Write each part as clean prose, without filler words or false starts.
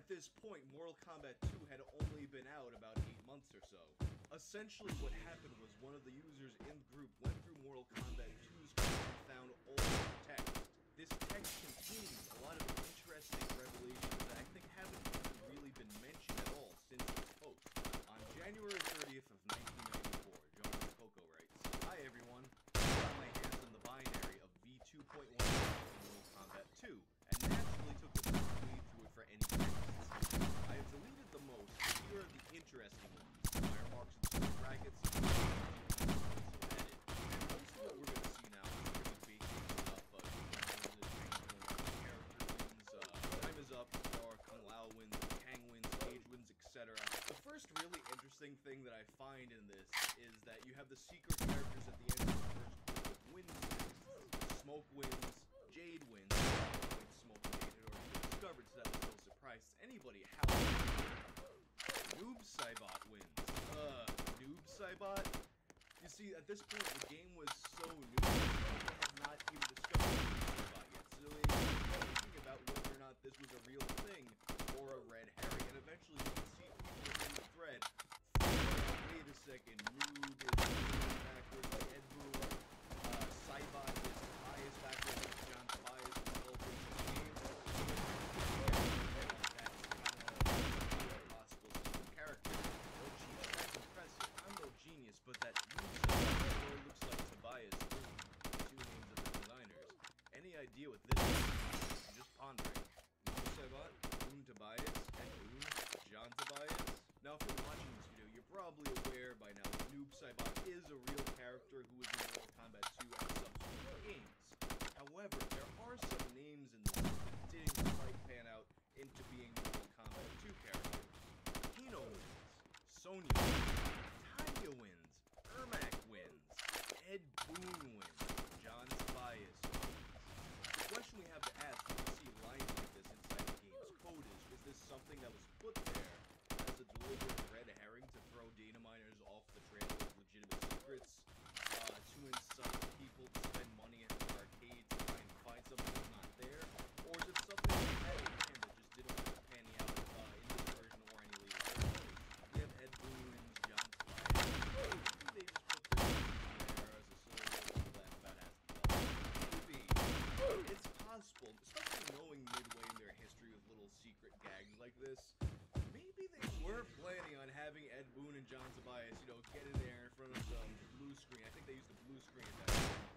this point, Mortal Kombat 2 had only been out about 8 months or so. Essentially, what happened was one of the users in the group went through Mortal Kombat 2's code and found all of the text. This text contains a lot of interesting revelations that I think haven't even really been mentioned at all since its post. On January 30th of 1994, John Coco writes, "Hi everyone, I got my hands on the binary of V2.1 in Mortal Kombat 2, and naturally took a quick read through it for any texts. I have deleted the most, but here are the interesting ones. Firemarks and sword brackets, also added. And most of what we're going to see now is pretty basic stuff, character wins, time is up, Kung Lao wins, Kang wins, Cage wins, etc. The first really interesting thing that I find in this is that you have the secret characters at the end of the first group of wins. Smoke wins, Jade wins, Smoke and Jade had already been discovered, so that was no surprise to anybody. However, Noob Saibot wins. Noob Saibot? You see, at this point, the game was so new, people had not even discovered Noob Saibot yet, so they were thinking about whether or not this was a real thing or a red herring, and eventually you can see people in the thread. Wait a second, Noob is backwards like Ed Boon, Saibot is Tobias backwards like John Tobias in the whole game. That's possible character. Oh geez, that's impressive. I'm no genius, but that Noob looks like Tobias too. Two names of the designers. Any idea what this is? I'm just pondering. Noob Saibot, Boon Tobias, and Boon, John Tobias? Now, if you're watching this video, you're probably aware by now that Noob Saibot is a real character who was in Mortal Kombat 2 and subsequent games. However, there are some names in this that didn't quite pan out into being Mortal Kombat 2 characters. Kano wins, Sonya wins, Tanya wins, Ermac wins, Ed Boon wins, John Tobias wins. The question we have to ask when we see lines like this inside the game's code is this something that was put there as a deliberate red herring to throw data miners off the trail of legitimate secrets, to incite people to spend money at the arcade to try and find something that's not there, or is it something they had in mind that just didn't want to panning out in this version or any later versions? We have Ed Boon and John Tobias. Maybe they just put their names there as a silly little laugh about as maybe. It's possible, especially knowing Midway in their history with little secret gags like this. Maybe they were planning on having Ed Boon and John Tobias, get in there in front of the blue screen. I think they used the blue screen at that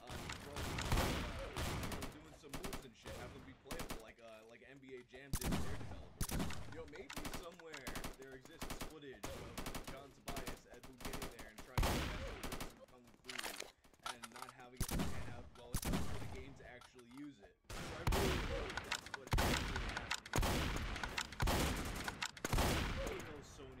time. Doing some moves and shit, have them be playable like NBA Jam did with their developers. Maybe somewhere there exists footage of John Tobias, Ed Boon getting there and trying to get some kung fu and not having it pan out well enough for the game to actually use it. I really hope that's what's actually happening. Sonya.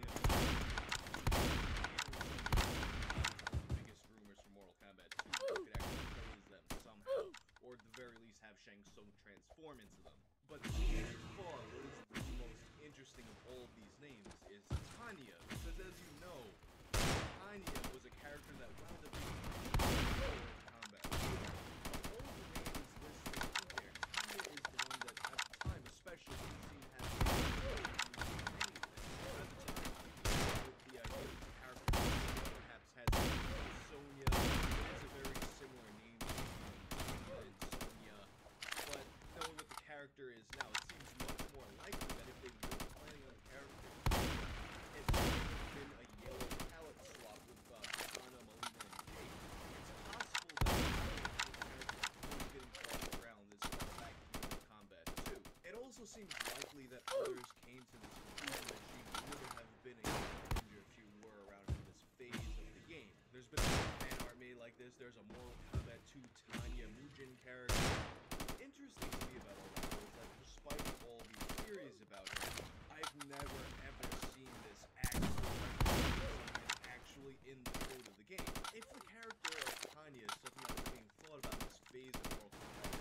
The biggest rumors for Mortal Kombat 2 could actually play as them somehow, or at the very least have Shang Tsung transform into them. But by far, what is the most interesting of all of these names is Tanya, because as you know, Tanya was a character that wound up being Mortal Kombat 2. Of all the names listed here, Tanya is the one that, at the time especially, seemed to have the idea that the character perhaps has Sonya. It is a very similar name to Sonya, but knowing what the character is now, it seems much more likely that if they were planning on the character, it would have been a yellow palette swap with Kitana, Mileena, and Jade. It's possible that the character was getting tossed around this far back in Mortal Kombat 2. It also seems likely that others came to this conclusion that she would have been a character if you were around in this phase of the game. There's been a fan art made like this. There's a Mortal Kombat 2 Tanya Mugen character. What's interesting to me about all that is that despite all these theories about her, I've never ever seen this actually in the code of the game. If the character of Tanya is something that was being thought about in this phase of Mortal Kombat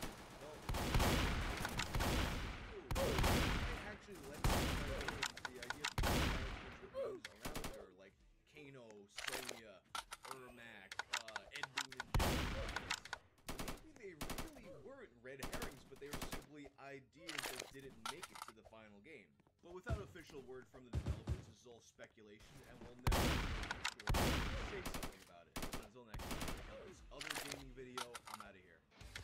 development, I actually like the idea of the characters with names around her, like Kano, Sonya, Ermac, Ed Boon, and John. Maybe they really weren't red herrings, but they were simply ideas that didn't without official word from the developers, this is all speculation, and we'll never for sure say something about it. But until next time, check out this other gaming video. I'm out of here.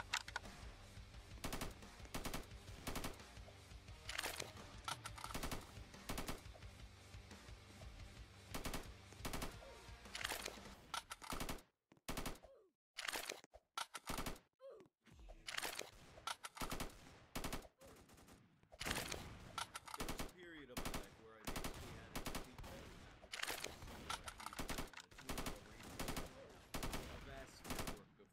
Period of my life where I basically had a complete roadmap of every single arcade and a vast network of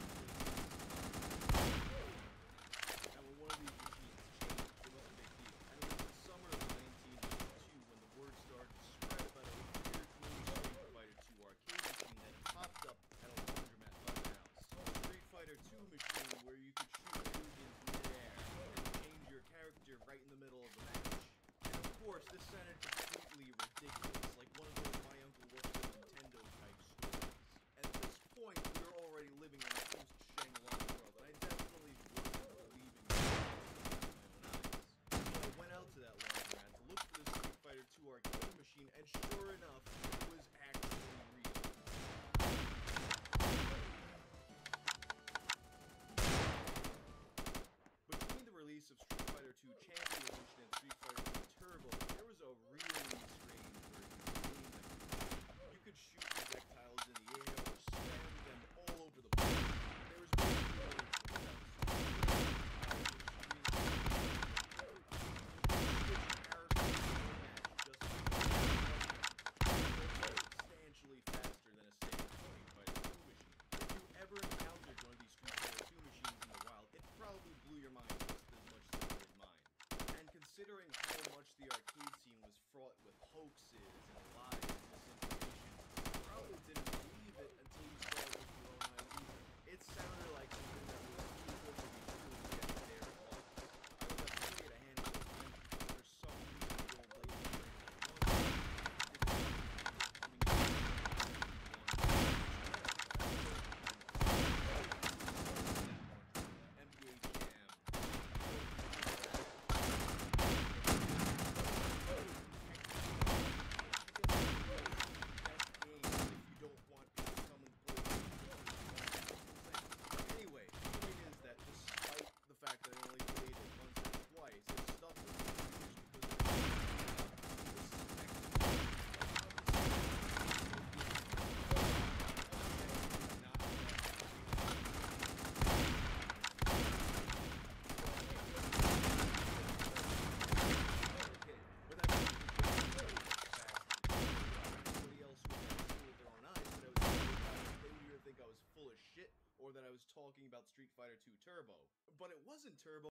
and when one of these machines changed, it was a big deal. And it was the summer of 1982 when the word started to spread about a weird new Street Fighter 2 arcade machine that had popped up at a laundromat by my house. A Street Fighter 2 machine where you could shoot Mugens mid-air and change your character right in the middle of the match. Of course, this sounded completely ridiculous, like one of those my uncle works at Nintendo type stories. At this point, we were already living in a post-Shenlong world, and I definitely wasn't believing it with my own eyes. So I went out to that laundromat to look for the Street Fighter 2 arcade machine, and sure enough, it was actually real. Between the release of Street Fighter 2 Champion Edition and Street Fighter 2 Turbo, there was a really strange version of the game that you could shoot projectiles in the air or spam them all over the place. There was basically substantially faster than a standard Street Fighter 2 machine. If you ever encountered one of these Street Fighter 2 machines in the wild, it probably blew your mind just as much as it did mine. And considering how much the arcade scene was fraught with hoaxes and lies and misinformation, you probably didn't believe it until you saw it with your own eyes either. It sounded like something that was too good to be true to get there and all. I would have played a handful of times, but for some reason the old lady Anyway, the point is that despite the fact that I only played it once or twice, it stuck with me because think I was full of shit or that I was talking about Street Fighter 2 Turbo. But it wasn't Turbo.